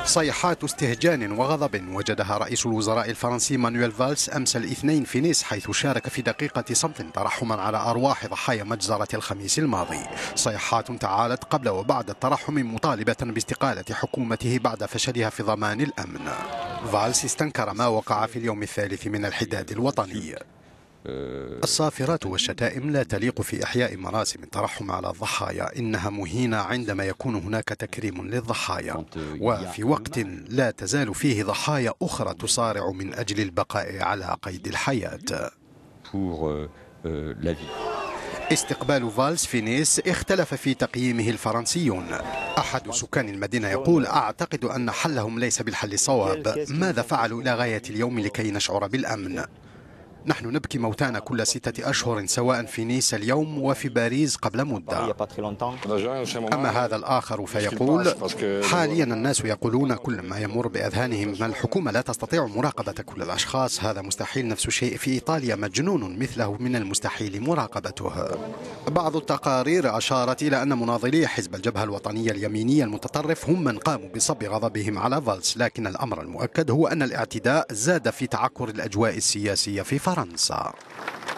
صيحات استهجان وغضب وجدها رئيس الوزراء الفرنسي مانويل فالس أمس الاثنين في نيس، حيث شارك في دقيقة صمت ترحما على أرواح ضحايا مجزرة الخميس الماضي. صيحات تعالت قبل وبعد الترحم مطالبة باستقالة حكومته بعد فشلها في ضمان الأمن. فالس استنكر ما وقع في اليوم الثالث من الحداد الوطني. الصافرات والشتائم لا تليق في إحياء مراسم الترحم على الضحايا، إنها مهينة عندما يكون هناك تكريم للضحايا وفي وقت لا تزال فيه ضحايا أخرى تصارع من أجل البقاء على قيد الحياة. استقبال فالس في نيس اختلف في تقييمه الفرنسيون. أحد سكان المدينة يقول: أعتقد أن حلهم ليس بالحل الصواب. ماذا فعلوا إلى غاية اليوم لكي نشعر بالأمن؟ نحن نبكي موتانا كل 6 أشهر، سواء في نيس اليوم وفي باريس قبل مدة. أما هذا الآخر فيقول: حاليا الناس يقولون كل ما يمر بأذهانهم أن الحكومة لا تستطيع مراقبة كل الأشخاص. هذا مستحيل. نفس الشيء في إيطاليا، مجنون مثله من المستحيل مراقبته. بعض التقارير أشارت إلى أن مناضلي حزب الجبهة الوطنية اليميني المتطرف هم من قاموا بصب غضبهم على فالس، لكن الأمر المؤكد هو أن الاعتداء زاد في تعكر الأجواء السياسية في فرنسا.